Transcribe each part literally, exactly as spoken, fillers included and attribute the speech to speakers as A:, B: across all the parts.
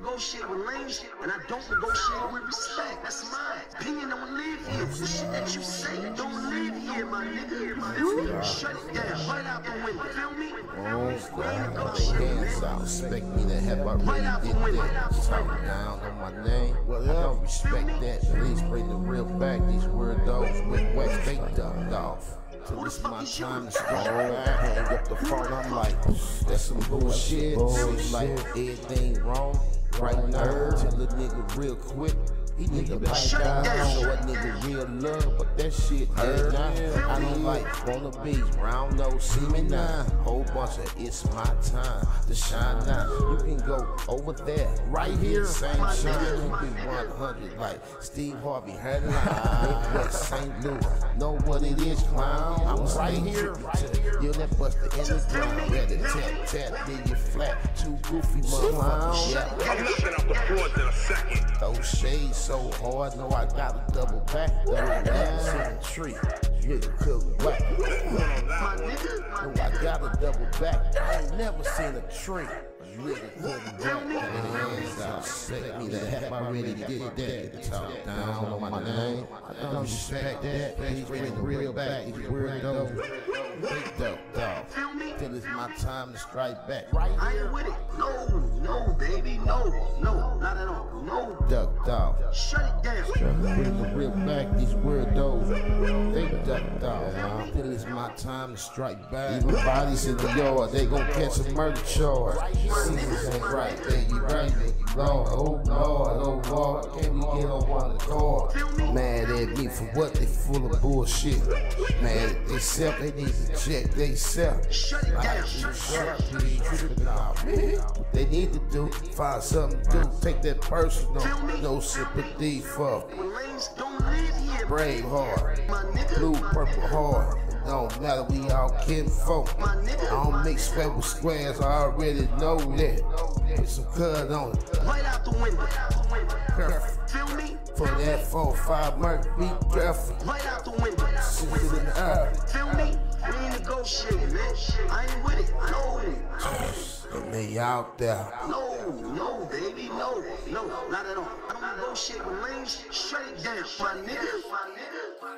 A: negotiate with lanes, and I don't negotiate with respect. That's my opinion. Don't live here. The shit that you say, don't live here, my nigga. Feel me? Shut it down. Right out the window. Feel me?
B: Oh, God. Hands out. Expect me to have I really did that. Talk down on my name. Well, I don't respect that. Please bring the real back. These weirdos with wax, they ducked off. Till it's my time to start back. Hang up the phone, I'm like, that's some bullshit. Seems like everything wrong right now. Tell a nigga real quick. He nigga pipe down, show a nigga real love, but that shit dead now. I don't like wannabes, round nose, see me now. Whole bunch of it's my time to shine now. You can go over there, right here, same shine. You can be one hundred like Steve Harvey, headline, West Saint Louis. Know what it is, clown? I'm right here. You're that buster in the ground, ready to tap, tap, then you flat. Too goofy, motherfucker. Yeah.
C: I'm looking out the fourth in a second.
B: Those shades so hard, know I got a double back. Double back in the tree, nigga could whack. Know I got a double back. I ain't never seen a tree. Nigga couldn't whack. Hands out, set me to have I really did that. Talk down on my name. I don't respect that. Please bring the real back. These weirdos, they ducked off. Till it's my time to strike back.
A: I ain't with it. No, no, baby, no, no, not at all. No.
B: Ducked off.
A: Shut it down.
B: Bring the real back, these weirdos, they ducked off. Till it's my time to strike back. Even bodies in the yard, they gon' catch a murder charge. Seasons ain't right, baby, right, baby, Lord. Oh Lord, oh Lord, can't we get on one accord? Mad at me for what? They full of bullshit. Mad at they self, they need to check they self.
A: Shut it down.
B: What they need to do, find something to do, take that personal, no sympathy for brave heart, blue, purple heart. It don't matter, we all kinfolk. I don't mix square with squares, I already know that. Put some cud on it.
A: Right out the window.
B: Careful.
A: Feel me?
B: For that four five mark, be careful.
A: Right out the window.
B: Sit it in the air.
A: Feel me? We ain't negotiating, man. I ain't with it. No.
B: And they out there.
A: No, no, baby, no, no, not at all. I don't negotiate with lanes. Shut it down, my nigga. My nigga.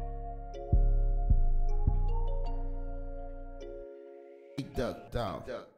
B: He ducked off.